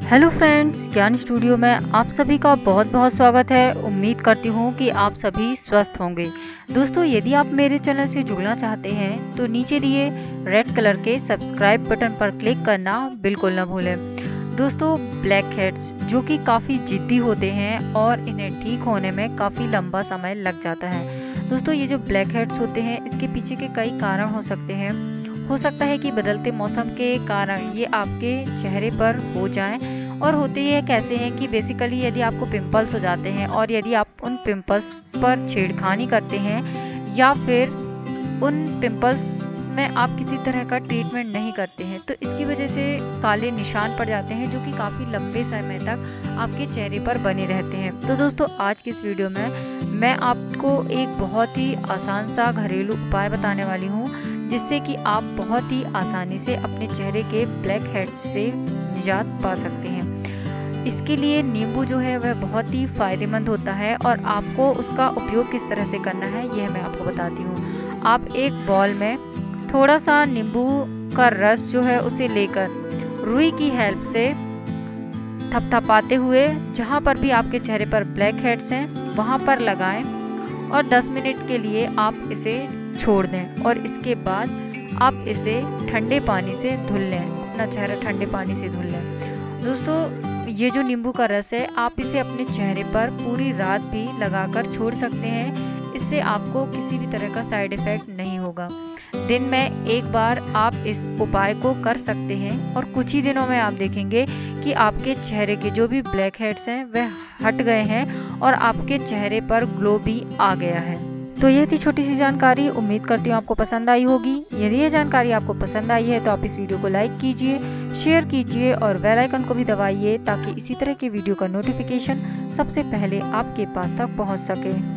Hello friends, ज्ञान studio में आप सभी का बहुत बहुत स्वागत है। उम्मीद करती हूँ कि आप सभी स्वस्थ होंगे। दोस्तों, यदि आप मेरे चैनल से जुड़ना चाहते हैं तो नीचे दिए रेड कलर के सब्सक्राइब बटन पर क्लिक करना बिल्कुल ना भूलें। दोस्तों, ब्लैक हेड्स जो कि काफ़ी जिद्दी होते हैं और इन्हें ठीक होने में काफ़ी लंबा समय लग जाता है। दोस्तों, ये जो ब्लैक हेड्स होते हैं इसके पीछे के कई कारण हो सकते हैं। हो सकता है कि बदलते मौसम के कारण ये आपके चेहरे पर हो जाएं। और होते ये कैसे हैं कि बेसिकली यदि आपको पिंपल्स हो जाते हैं और यदि आप उन पिंपल्स पर छेड़खानी करते हैं या फिर उन पिंपल्स में आप किसी तरह का ट्रीटमेंट नहीं करते हैं तो इसकी वजह से काले निशान पड़ जाते हैं जो कि काफ़ी लंबे समय तक आपके चेहरे पर बने रहते हैं। तो दोस्तों, आज की इस वीडियो में मैं आपको एक बहुत ही आसान सा घरेलू उपाय बताने वाली हूँ जिससे कि आप बहुत ही आसानी से अपने चेहरे के ब्लैक हेड्स से निजात पा सकते हैं। इसके लिए नींबू जो है वह बहुत ही फायदेमंद होता है और आपको उसका उपयोग किस तरह से करना है यह मैं आपको बताती हूँ। आप एक बॉल में थोड़ा सा नींबू का रस जो है उसे लेकर रुई की हेल्प से थपथपाते हुए जहाँ पर भी आपके चेहरे पर ब्लैक हेड्स हैं वहाँ पर लगाएं और 10 मिनट के लिए आप इसे छोड़ दें और इसके बाद आप इसे ठंडे पानी से धुल लें, अपना चेहरा ठंडे पानी से धुल लें। दोस्तों, ये जो नींबू का रस है आप इसे अपने चेहरे पर पूरी रात भी लगाकर छोड़ सकते हैं। इससे आपको किसी भी तरह का साइड इफेक्ट नहीं होगा। दिन में एक बार आप इस उपाय को कर सकते हैं और कुछ ही दिनों में आप देखेंगे कि आपके चेहरे के जो भी ब्लैक हेड्स हैं वह हट गए हैं और आपके चेहरे पर ग्लो भी आ गया है। तो यह थी छोटी सी जानकारी। उम्मीद करती हूँ आपको पसंद आई होगी। यदि ये जानकारी आपको पसंद आई है तो आप इस वीडियो को लाइक कीजिए, शेयर कीजिए और बेल आइकन को भी दबाइए ताकि इसी तरह की वीडियो का नोटिफिकेशन सबसे पहले आपके पास तक पहुँच सके।